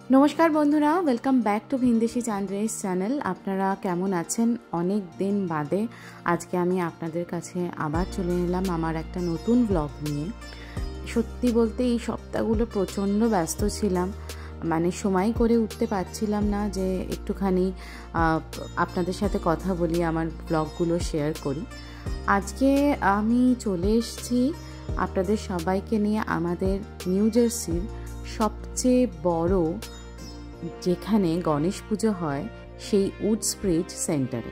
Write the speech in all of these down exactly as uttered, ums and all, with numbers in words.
নমস্কার বন্ধুরা, welcome back to ভিনদেশি চান্দ্রেস চ্যানেল। আপনারা কেমন আছেন? অনেক দিন বাদে আজকে আমি আপনাদের কাছে আবার চলে এলাম আমার একটা নতুন ব্লগ নিয়ে। সত্যি বলতে এই সপ্তাহগুলো প্রচণ্ড ব্যস্ত ছিলাম, মানে সময় করে উঠতে পারছিলাম না যে একটুখানি আপনাদের সাথে কথা বলি, আমার ব্লগগুলো শেয়ার করি। আজকে আমি চলে এসেছি আপনাদের সবাইকে নিয়ে আমাদের নিউ জার্সির সবচেয়ে বড় যেখানে গণেশ পুজো হয় সেই উডসব্রিজ সেন্টারে।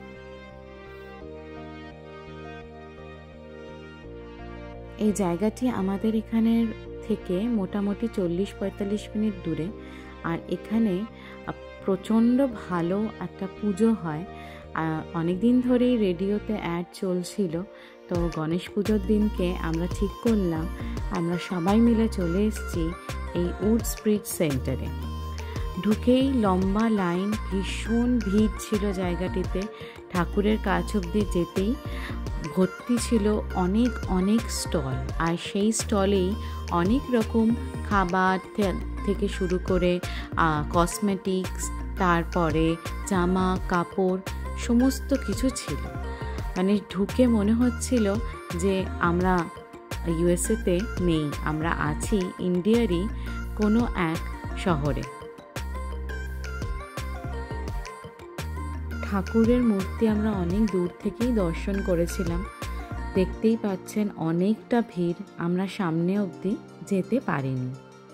এই জায়গাটি আমাদের এখানের থেকে মোটামুটি চল্লিশ পঁয়তাল্লিশ মিনিট দূরে, আর এখানে প্রচণ্ড ভালো একটা পুজো হয়। অনেক দিন ধরেই রেডিওতে অ্যাড চলছিল, তো গণেশ পুজোর দিনকে আমরা ঠিক করলাম আমরা সবাই মিলে চলে এসেছি এই উডসব্রিজ সেন্টারে। ঢুকেই লম্বা লাইন, ভীষণ ভিড় ছিল জায়গাটিতে। ঠাকুরের কাছ অবধি যেতেই ভর্তি ছিল অনেক অনেক স্টল, আর সেই স্টলেই অনেক রকম খাবার থেকে শুরু করে কসমেটিক্স, তারপরে জামা কাপড় সমস্ত কিছু ছিল। মানে ঢুকে মনে হচ্ছিল যে আমরা ইউএসএতে নেই, আমরা আছি ইন্ডিয়ারই কোনো এক শহরে। ঠাকুরের মূর্তি আমরা অনেক দূর থেকেই দর্শন করেছিলাম। দেখতেই পাচ্ছেন অনেকটা ভিড়, আমরা সামনে অবধি যেতে পারিনি।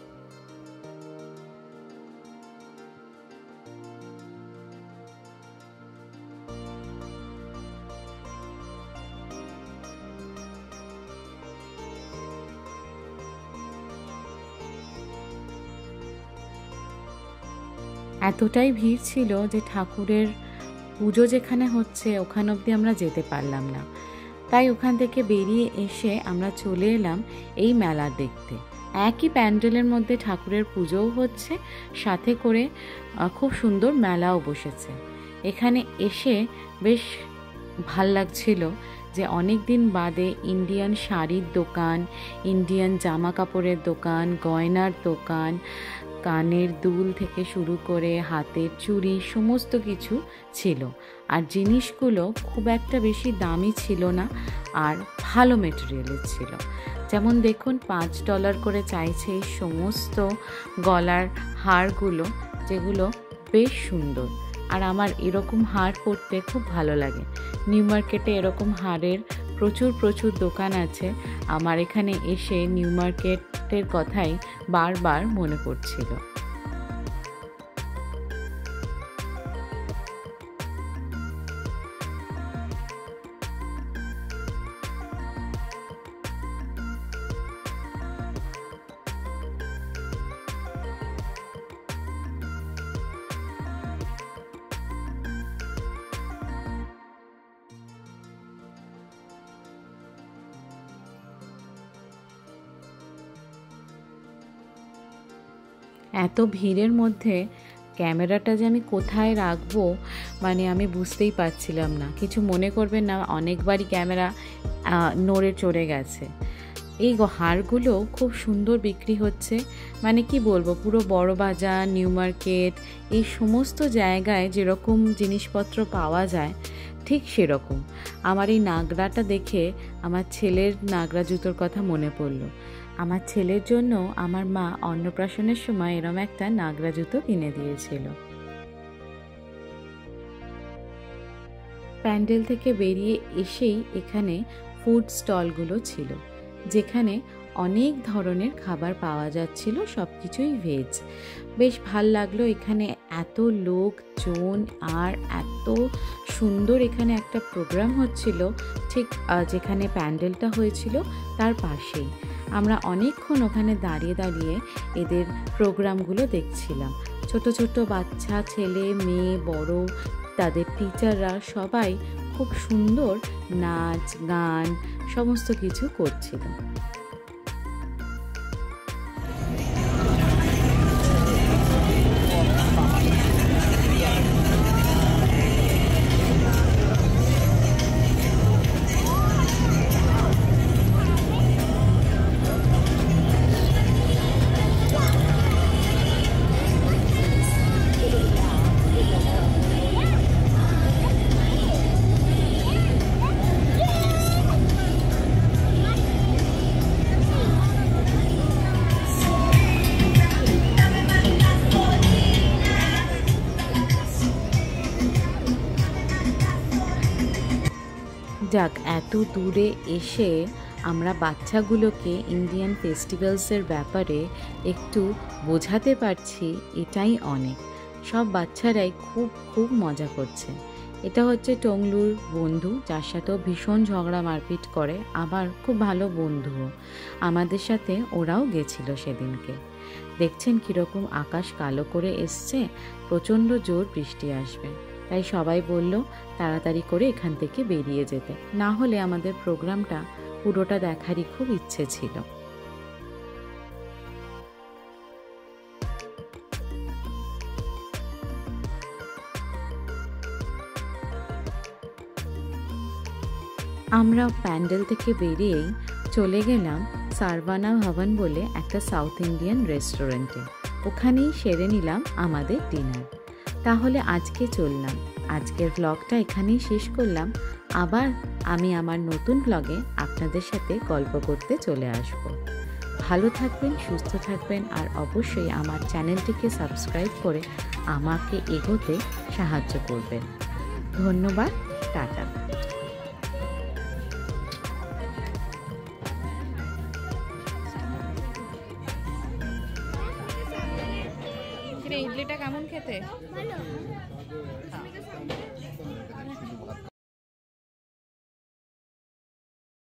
এতটাই ভিড় ছিল যে ঠাকুরের পুজো যেখানে হচ্ছে ওখান অবধি আমরা যেতে পারলাম না। তাই ওখান থেকে বেরিয়ে এসে আমরা চলে এলাম এই মেলা দেখতে। একই প্যান্ডেলের মধ্যে ঠাকুরের পুজোও হচ্ছে, সাথে করে খুব সুন্দর মেলাও বসেছে। এখানে এসে বেশ ভাল লাগছিল যে অনেক দিন বাদে ইন্ডিয়ান শাড়ির দোকান, ইন্ডিয়ান জামা কাপড়ের দোকান, গয়নার দোকান, কানের দুল থেকে শুরু করে হাতের চুড়ি সমস্ত কিছু ছিল। আর জিনিসগুলো খুব একটা বেশি দামি ছিল না, আর ভালো মেটেরিয়ালের ছিল। যেমন দেখুন, পাঁচ ডলার করে চাইছে এই সমস্ত গলার হারগুলো, যেগুলো বেশ সুন্দর। আর আমার এরকম হার পরতে খুব ভালো লাগে। নিউ মার্কেটে এরকম হারের প্রচুর প্রচুর দোকান আছে। আমার এখানে এসে নিউ মার্কেটের কথাই বারবার মনে পড়ছিল। এত ভিড়ের মধ্যে ক্যামেরাটা যে আমি কোথায় রাখবো মানে আমি বুঝতেই পারছিলাম না। কিছু মনে করবেন না, অনেকবারই ক্যামেরা নড়ে চড়ে গেছে। এই হারগুলো খুব সুন্দর বিক্রি হচ্ছে, মানে কি বলবো, পুরো বড় বাজার, নিউ মার্কেট এই সমস্ত জায়গায় যেরকম জিনিসপত্র পাওয়া যায় ঠিক সেরকম। আমার এই নাগরাটা দেখে আমার ছেলের নাগরা জুতোর কথা মনে পড়লো। আমার ছেলের জন্য আমার মা অন্নপ্রাশনের সময় এরম একটা নাগরা জুতো কিনে দিয়েছিল। প্যান্ডেল থেকে বেরিয়ে এসেই এখানে ফুড স্টলগুলো ছিল, যেখানে অনেক ধরনের খাবার পাওয়া যাচ্ছিল, সব কিছুই ভেজ। বেশ ভাল লাগলো। এখানে এত লোকজন আর এত সুন্দর। এখানে একটা প্রোগ্রাম হচ্ছিল ঠিক যেখানে প্যান্ডেলটা হয়েছিল তার পাশেই। আমরা অনেকক্ষণ ওখানে দাঁড়িয়ে দাঁড়িয়ে এদের প্রোগ্রামগুলো দেখছিলাম। ছোট ছোট বাচ্চা, ছেলে মেয়ে, বড়, তাদের টিচাররা সবাই খুব সুন্দর নাচ গান সমস্ত কিছু করছিল। যাক, এত দূরে এসে আমরা বাচ্চাগুলোকে ইন্ডিয়ান ফেস্টিভ্যালসের ব্যাপারে একটু বোঝাতে পারছি, এটাই অনেক। সব বাচ্চারাই খুব খুব মজা করছে। এটা হচ্ছে টংলুর বন্ধু, যার সাথেও ভীষণ ঝগড়া মারপিট করে, আবার খুব ভালো বন্ধুও। আমাদের সাথে ওরাও গেছিল সেদিনকে। দেখছেন কীরকম আকাশ কালো করে এসছে, প্রচণ্ড জোর বৃষ্টি আসবে। তাই সবাই বলল তাড়াতাড়ি করে এখান থেকে বেরিয়ে যেতে, না হলে আমাদের প্রোগ্রামটা পুরোটা দেখারই খুব ইচ্ছে ছিল। আমরা প্যান্ডেল থেকে বেরিয়েই চলে গেলাম সারভানা ভবন বলে একটা সাউথ ইন্ডিয়ান রেস্টুরেন্টে। ওখানেই সেরে নিলাম আমাদের ডিনার। তাহলে আজকে চললাম, আজকের ব্লগটা এখানেই শেষ করলাম। আবার আমি আমার নতুন ব্লগে আপনাদের সাথে গল্প করতে চলে আসব। ভালো থাকবেন, সুস্থ থাকবেন, আর অবশ্যই আমার চ্যানেলটিকে সাবস্ক্রাইব করে আমাকে এগোতে সাহায্য করবেন। ধন্যবাদ, টাটা। ইডলিটা কেমন খেতে?